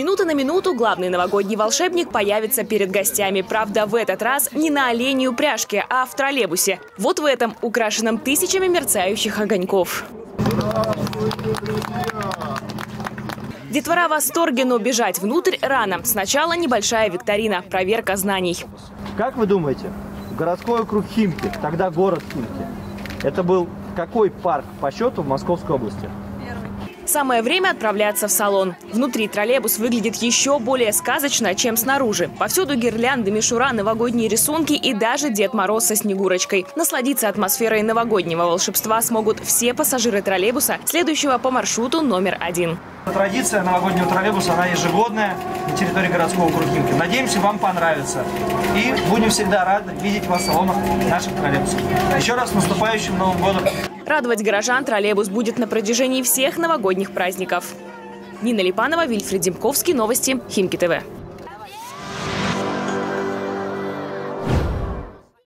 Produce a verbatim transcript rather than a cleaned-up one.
минуты на минуту главный новогодний волшебник появится перед гостями. Правда, в этот раз не на оленей упряжке, а в троллейбусе. Вот в этом, украшенном тысячами мерцающих огоньков. Детвора в восторге, но бежать внутрь рано. Сначала небольшая викторина, проверка знаний. Как вы думаете, городской округ Химки, тогда город Химки, это был какой парк по счету в Московской области? Самое время отправляться в салон. Внутри троллейбус выглядит еще более сказочно, чем снаружи. Повсюду гирлянды, мишура, новогодние рисунки и даже Дед Мороз со Снегурочкой. Насладиться атмосферой новогоднего волшебства смогут все пассажиры троллейбуса, следующего по маршруту номер один. Традиция новогоднего троллейбуса, она ежегодная на территории городского округа Химки. Надеемся, вам понравится. И будем всегда рады видеть вас в салонах наших троллейбусов. Еще раз с наступающим Новым годом! Радовать горожан троллейбус будет на протяжении всех новогодних праздников. Нина Липанова, Вильфред Демковский, новости Химки ТВ.